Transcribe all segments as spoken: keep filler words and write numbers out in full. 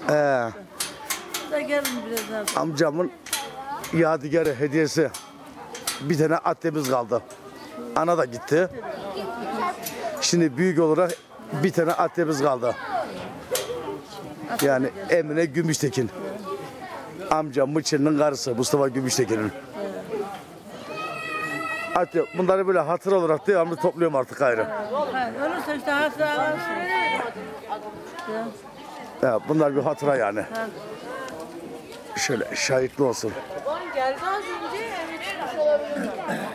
Ee, Da gelin biraz daha. amcamın yadigarı hediyesi. Bir tane atemiz kaldı. Ana da gitti. Şimdi büyük olarak bir tane atemiz kaldı. Yani Emine Gümüştekin. Amcam Mıçın'ın karısı Mustafa Gümüştekin'in. Atı, bunları böyle hatır olarak devamlı topluyorum artık ayrı. Ölürse işte hatıra alarsın. Ya, bunlar bir hatıra yani. Şöyle şahitli olsun. Geldi az önce eve çıkmış olabilir.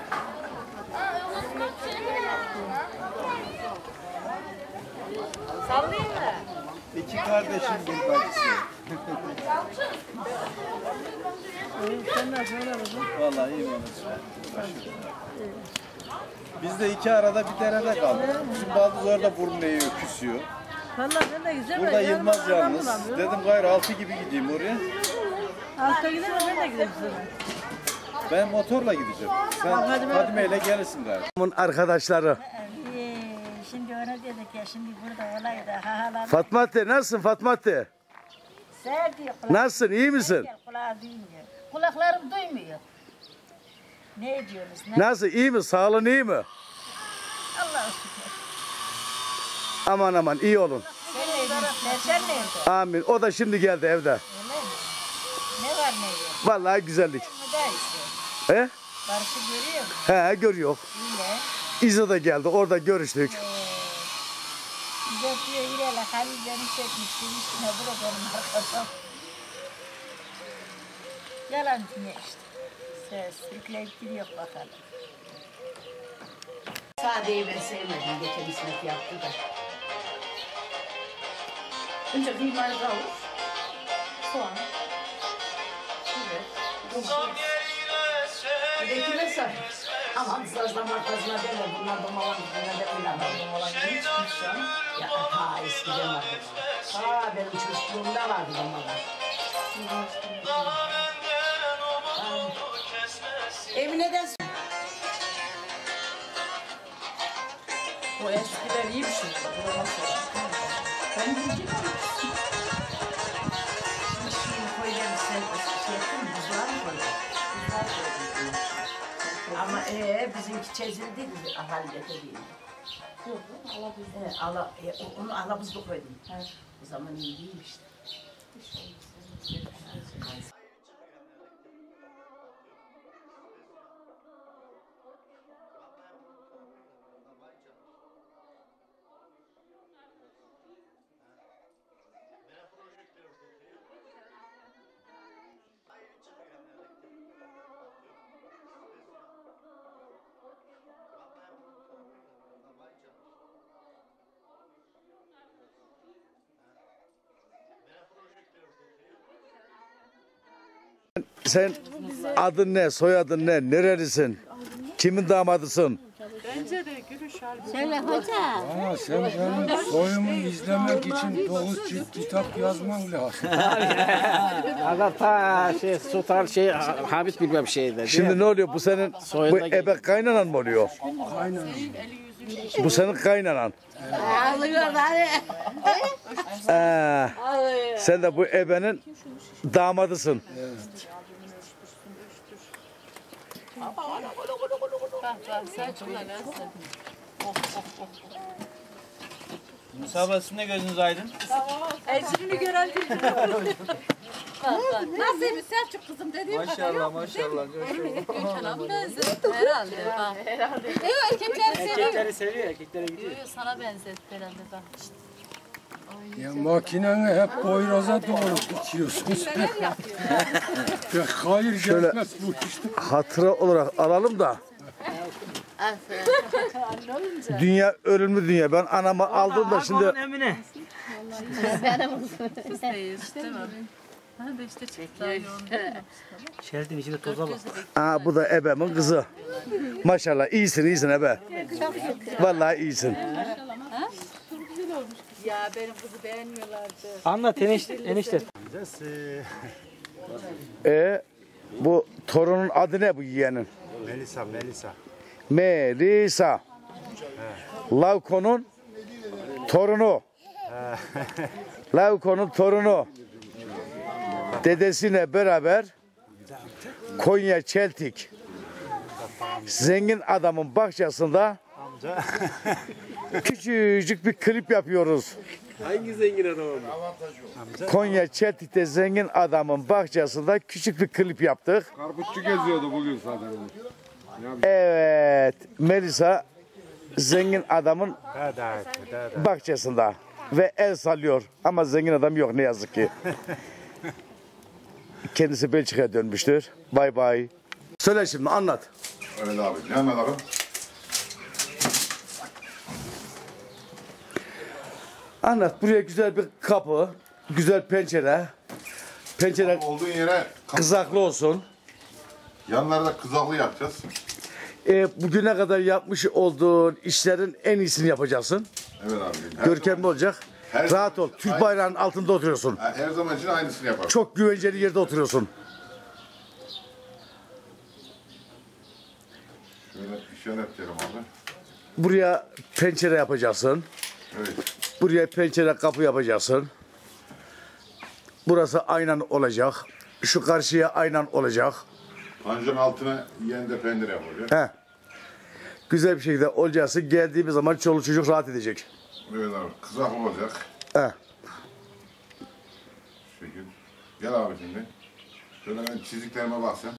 Sallayayım mı? İki kardeşim bir bacısı. Sen de şöyle olsun. Vallahi iyi biz de iki arada bir derede kaldık. Bizim baldız orada burun eğiyor, küsüyor. Vallahi ben de güzel. Burada Yılmaz yalnız. Dedim gayrı altı gibi gideyim oraya. Altta gidelim ben de gidelim sana. Ben motorla gideceğim. Sen Fadime ile gelirsin galiba. Bunun arkadaşları. Ee, şimdi ona dedik ya şimdi burada olaydı. Ha ha Fatma Ate, nasılsın Fatma Ate? Ser diyor kulak. Nasılsın, iyi misin? Kulağı duymuyor. Kulaklarım duymuyor. Ne ediyorsunuz? Ne? Nasıl, iyi mi? Sağlığın iyi mi? Allah'a şükür. Aman aman, iyi olun. Sen neydin? Sen nerede? Amin. O da şimdi geldi evde. Öyle mi? Ne var ne yok? Vallahi güzellik. Bu da işte. He? Barışı görüyor musun? He, görüyor. Yine. İzo da geldi, orada görüştük. Ee, bize diyor İrela Halil beni çekmiş. Demiş ki ne bura benim arkadaşım. Yalan ne işte. Ses yükleyip gidiyor bakalım. Sadeyi ben sevmedim. Geçen İsmet yaptı da. Önce kıymalı kavur. Soğan. Evet. Bir de küme sar. Aman sazlama arkasına deme. Bunlar domalan kızına deme. Domalan hiç kuşan. Ya ha eskiden vardı. Ha benim çocukluğumda vardı domalan. Emine'den sonra. O eskiden iyi bir şey. Ben diyeceğim. Şimdi şimdi koyacağım sen şey yaptın mı? Buzluğa mı koydun? Ama ee, bizimki çezildi. Ahalide de değil. Yok, alabilir. Ee, ala, e, onu alabızda koydum. Evet. O zaman iyi değil işte. Sen adın ne, soyadın ne, nerelisin? Kimin damadısın? Bence de gülüş halbuki. Söyle hoca. Ama sen benim soyumu izlemek için dokuz cilt kitap yazman lazım. Aga ta şey Sultan şey Habit bilmem şeydi. Şimdi ne oluyor? Bu senin bu Soyunda ebe kaynanan mı oluyor? Aynen. Bu senin kaynanan. Ağlıyor bari. Ee, sen de bu ebenin damadısın. Musabasında gözünüz aydın. Ecrini gören değil. Nasılmış Selçuk kızım dediğim Maşallah maşallah. Kenan benzetti herhalde. Herhalde. Yok erkekler seviyor. Erkekleri seviyor, erkeklere gidiyor. Sana benzetti herhalde bak işte. Ya makineni hep boyraza doğru tutuyorsunuz. Pek hayır Şöyle- gelmez bu işte. Hatıra olarak alalım da. Dünya ölümlü dünya. Ben anamı aldım da şimdi Emine. İşte mi? Ha da işte çekti yoğun. Şeridin içinde toza bak. aa, bu da ebemin kızı. Maşallah iyisin iyisin ebe. Vallahi iyisin. Ya benim kızı beğenmiyorlardı. Anlat enişte. enişte. E bu torunun adı ne bu yeğenin? Melisa Melisa. Melisa. Lavko'nun torunu. Lavko'nun torunu. dedesiyle beraber Konya Çeltik zengin adamın bahçesinde küçücük bir klip yapıyoruz. Hangi zengin adam? Konya Çeltik'te zengin adamın bahçesinde küçük bir klip yaptık. Karpuzçu geziyordu bugün zaten. Evet, Melisa zengin adamın bahçesinde ve el sallıyor ama zengin adam yok ne yazık ki. Kendisi Belçika'ya dönmüştür. Bay bay. Söyle şimdi anlat. Öyle abi. Ne anlatalım? Anlat. Buraya güzel bir kapı, güzel pencere. Pencere Olduğun yere kızaklı olsun. yanlarda kızaklı yapacağız. E, bugüne kadar yapmış olduğun işlerin en iyisini yapacaksın. Evet abi. Her Görkemli zaman- olacak. her Rahat zaman- ol. Türk bayrağının altında oturuyorsun. Her zaman için aynısını yaparız. Çok güvenceli yerde oturuyorsun. Şöyle işaret diyelim abi. Buraya pencere yapacaksın. Evet. Buraya pencere kapı yapacaksın. Burası aynen olacak. Şu karşıya aynen olacak. Panjurun altına yiyen de peynir yapılacak. He. Güzel bir şekilde olacaksın. Geldiğimiz zaman çoluk çocuk rahat edecek. Evet abi. Kızaklı olacak. He. Şu şekil. Gel abi şimdi. Şöyle ben çiziklerime bak sen.